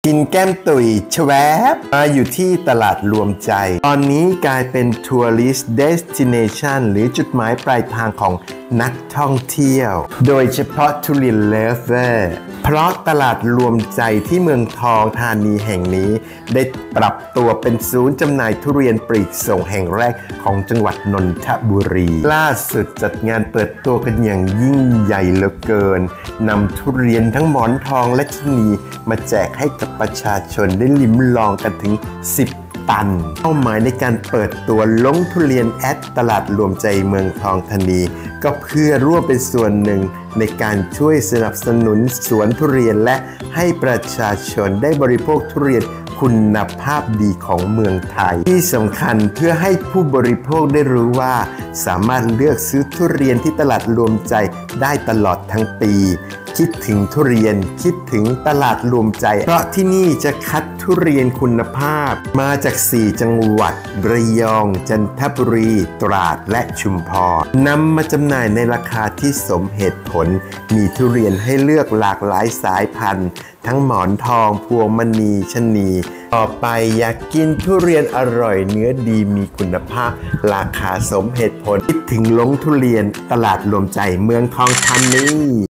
กินแก้มตุ๋ยแชวบมาอยู่ที่ตลาดรวมใจตอนนี้กลายเป็นทัวริสต์เดสติเนชันหรือจุดหมายปลายทางของนักท่องเที่ยวโดยเฉพาะทุเรียนเลิฟเวอร์เพราะตลาดรวมใจที่เมืองทองธานีแห่งนี้ได้ปรับตัวเป็นศูนย์จำหน่ายทุเรียนปลีกส่งแห่งแรกของจังหวัดนนทบุรีล่าสุดจัดงานเปิดตัวกันอย่างยิ่งใหญ่เหลือเกินนำทุเรียนทั้งหมอนทองและชะนีมาแจกให้กับประชาชนได้ลิ้มลองกันถึง10 ตันเป้าหมายในการเปิดตัวลงทุเรียนแอดตลาดรวมใจเมืองทองธานีก็เพื่อร่วมเป็นส่วนหนึ่งในการช่วยสนับสนุนสวนทุเรียนและให้ประชาชนได้บริโภคทุเรียนคุณภาพดีของเมืองไทยที่สำคัญเพื่อให้ผู้บริโภคได้รู้ว่าสามารถเลือกซื้อทุเรียนที่ตลาดรวมใจได้ตลอดทั้งปีคิดถึงทุเรียนคิดถึงตลาดรวมใจเพราะที่นี่จะคัดทุเรียนคุณภาพมาจาก4 จังหวัดระยองจันทบุรีตราดและชุมพรนำมาจำหน่ายในราคาที่สมเหตุผลมีทุเรียนให้เลือกหลากหลายสายพันธุ์ทั้งหมอนทองพวงมณีชะนีต่อไปอยากกินทุเรียนอร่อยเนื้อดีมีคุณภาพราคาสมเหตุผลคิดถึงลงทุเรียนตลาดรวมใจเมืองทองธานี